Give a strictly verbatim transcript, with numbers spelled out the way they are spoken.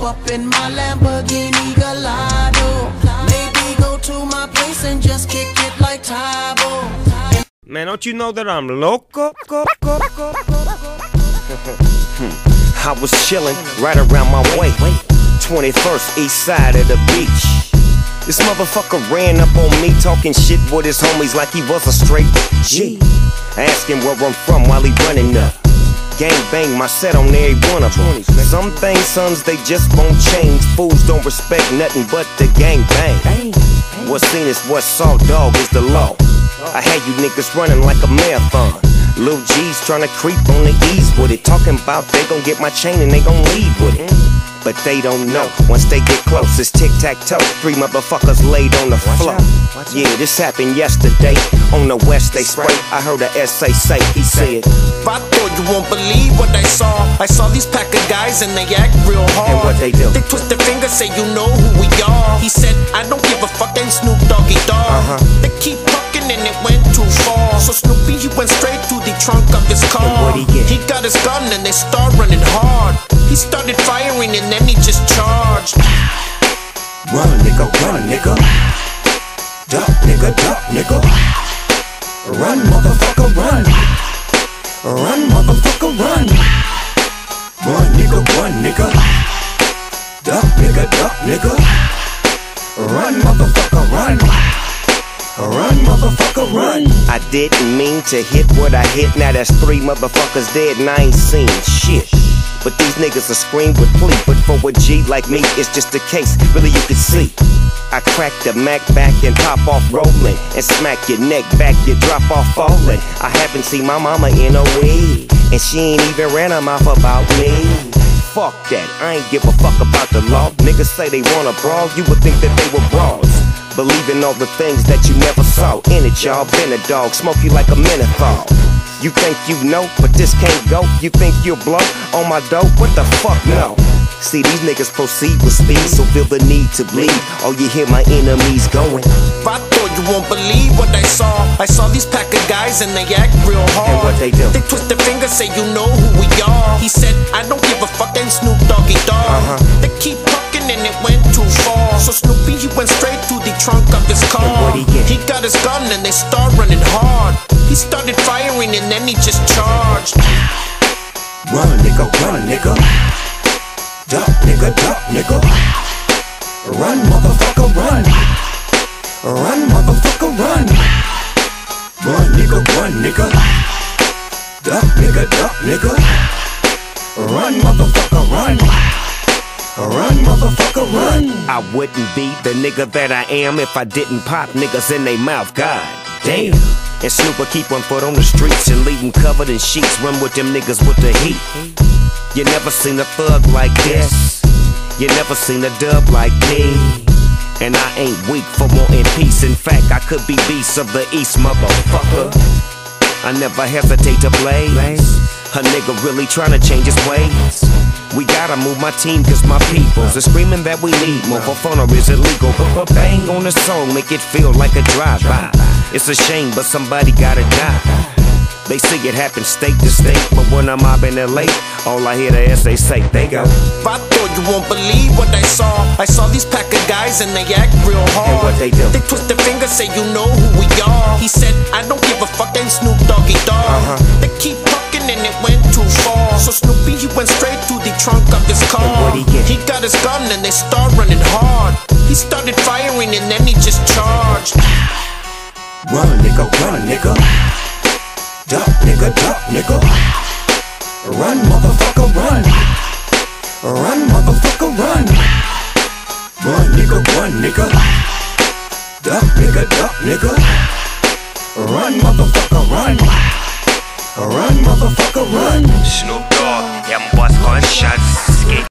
up in my Lamborghini Gallardo. Maybe go to my place and just kick it like Tybo. Man, don't you know that I'm loco? I was chillin' right around my way, twenty-first east side of the beach. This motherfucker ran up on me talking shit with his homies like he was a straight G. Asking where I'm from while he running up. Gang bang my set on every one of them. Some things, sons, they just won't change. Fools don't respect nothing but the gang bang. What's seen is what's saw, dog, is the law. I had you niggas running like a marathon. Lil G's tryna creep on the ease with it. Talking about they gon' get my chain and they gon' leave with it. But they don't know, once they get close, it's tic-tac-toe. Three motherfuckers laid on the floor. Yeah, this happened yesterday. On the west they spray. I heard a S A say, he said, I thought you won't believe what I saw. I saw these pack of guys and they act real hard. And what they do? They twist their fingers, say you know who we are. He said, I don't give a fuck, ain't Snoop Doggy Dogg. Uh-huh. They keep talking and it went too far. So Snoopy, he went straight to the trunk of his car. And what'd he get? He got his gun and they start running hard. He started firing and then he just charged. Run, nigga, run, nigga. Duck, nigga, duck, nigga. Run, motherfucker, run. Run, motherfucker, run. Run, nigga, run, nigga. Duck, nigga, duck, nigga. Run, motherfucker, run. Run, motherfucker, run. I didn't mean to hit what I hit. Now that's three motherfuckers dead and I ain't seen shit. But these niggas will scream with plea. But for a G like me, it's just a case, really you can see. I crack the Mac back and pop off rolling, and smack your neck back, you drop off falling. I haven't seen my mama in a week, and she ain't even ran her mouth about me. Fuck that, I ain't give a fuck about the law. Niggas say they wanna brawl, you would think that they were brawls. Believing all the things that you never saw. In it, y'all, been a dog, smoke you like a menthol. You think you know, but this can't go. You think you'll blow on my dope? What the fuck, no. See, these niggas proceed with speed, so feel the need to bleed. Oh, you hear my enemies going. I thought you won't believe what I saw. I saw these pack of guys and they act real hard. And what they do? They twist their fingers, say you know who we are. He said, I don't give a fuck, ain't Snoop Doggy Dogg. Uh-huh. They keep talking and it went too far. So Snoopy, he went straight to the trunk of his car. And what'd he get? He got his gun and they start running hard. He started firing and then he just charged. Run, nigga, run, nigga. Duck, nigga, duck, nigga. Run, motherfucker, run. Run, motherfucker, run. Run, nigga, run, nigga. Duck, nigga, duck, nigga. Run, motherfucker, run. Run, motherfucker, run. I wouldn't be the nigga that I am if I didn't pop niggas in they mouth, god damn. And Snoop keep one foot on the streets and leave them covered in sheets. Run with them niggas with the heat. You never seen a thug like this. You never seen a dub like me. And I ain't weak for wanting peace. In fact, I could be beast of the east, motherfucker. I never hesitate to blaze. A nigga really tryna change his ways. We gotta move my team cause my peoples are screaming that we need more. For fun or is illegal, but bang on the song, make it feel like a drive-by. It's a shame, but somebody gotta die. They see it happen state to state, but when I'm mobbing L A, all I hear the S A say, they go. I thought you won't believe what I saw. I saw these pack of guys and they act real hard. And what they do? They twist their fingers, say you know who we are. He said, I don't give a fuck, ain't Snoop Doggy Dogg. Uh-huh. They keep talking and it went too far. So Snoopy, he went straight to the trunk of his car. And what'd he get? He got his gun and they start running hard. He started firing and then he just charged. Run, nigga, run, nigga. Duck, nigga, duck, nigga. Run, motherfucker, run. Run, motherfucker, run. Run, nigga, run, nigga. Duck, nigga, duck, nigga. Run, motherfucker, run. Run, motherfucker, run. Snoop Dogg, yeah, I'm boss gunshots.